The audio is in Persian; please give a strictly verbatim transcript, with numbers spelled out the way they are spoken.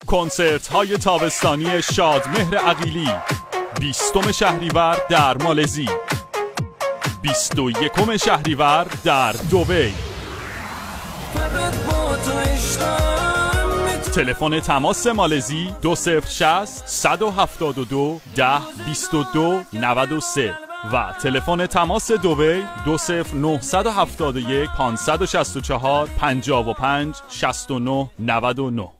کنسرت های تابستانی شادمهر عقیلی بیستم شهریور در مالزی، بیست و یکم شهریور در دبی. تلفن تماس مالزی دو صفر شصت صد و هفتاد و دو ده بیست و دو نود و سه و تلفن تماس دبی دو صفر نه هفت یک پانصد و شصت و چهار پنجاه و پنج شصت و نه نود و نه.